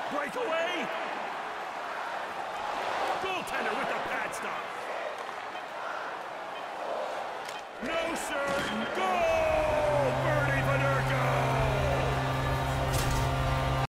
Breakaway! Goaltender with the pad stop! No, sir! Goal!